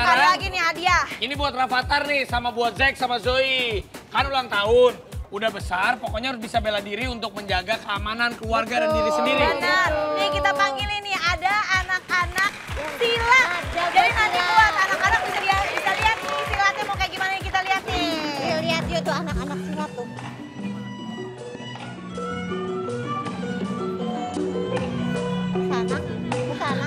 Ada lagi nih hadiah. Ini buat Rafathar nih, sama buat Zack sama Zoe. Kan ulang tahun. Udah besar, pokoknya harus bisa bela diri untuk menjaga keamanan keluarga dan diri sendiri. Benar. Nih kita panggilin nih, ada anak-anak silat. Jadi nanti buat anak-anak bisa lihat nih silatnya mau kayak gimana nih, kita lihat nih. Lihat yuk tuh anak-anak silat tuh. Sana, ke sana.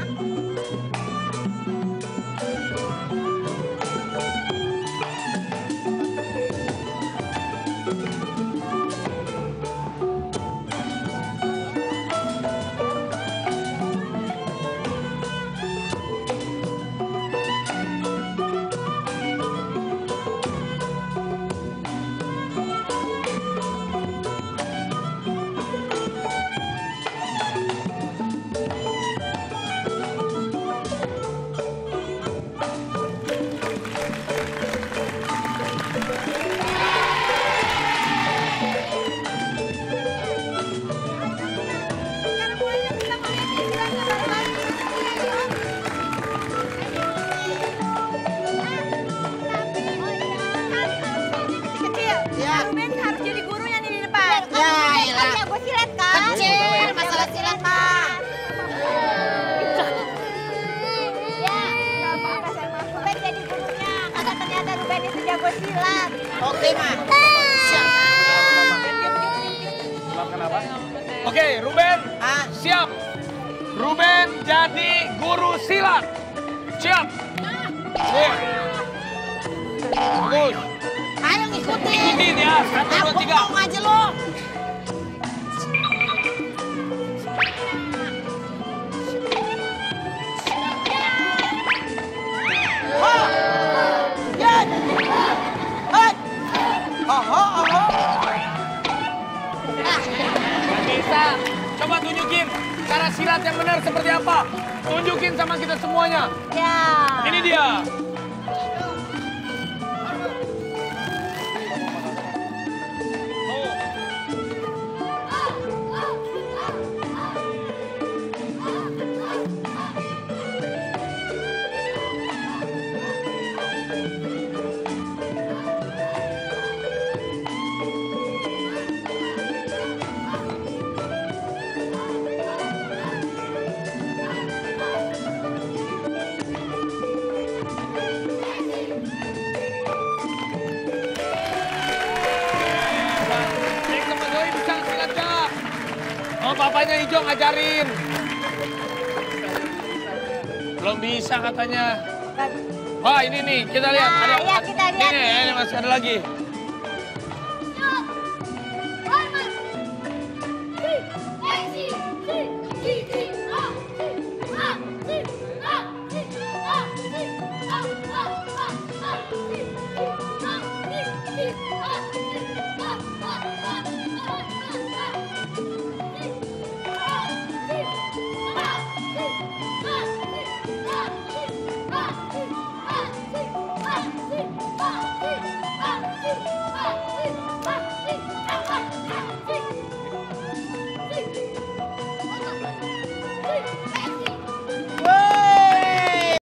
Ruben harus jadi gurunya nih di depan. Ya, gue silat kan. Kecil, masalah silat mah. Ya, gak apa-apa sama Ruben jadi gurunya. Karena ternyata Ruben itu jago silat. Oke, Ma. Kenapa? Oke, Ruben, siap. Ruben jadi guru silat. Siap. Bagus. Ayo ngikutin. Ikutin ya, 1, 2, 3. Ngomong aja lo. Gak bisa. Coba tunjukin cara silat yang benar seperti apa. Tunjukin sama kita semuanya. Ya. Ini dia. Zack sama Zoe bisa silat gak? Oh, papanya hijau ngajarin. Belum bisa katanya. Wah, ini nih, kita lihat. Nah, ya, kita lihat Ini nih. masih ada lagi.